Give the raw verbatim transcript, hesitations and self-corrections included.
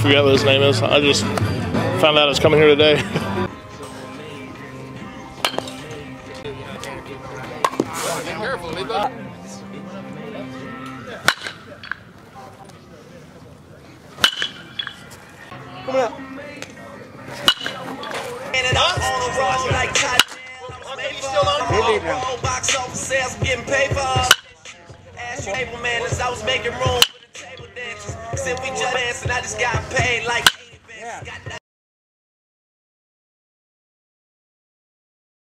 forget what his name is. I just found out it's coming here today. Careful, Lebo. Come on. Box office sales, getting paper. Ask your table man as I was making room for the table dances. Except we just dancing, I just got paid like eighty bands.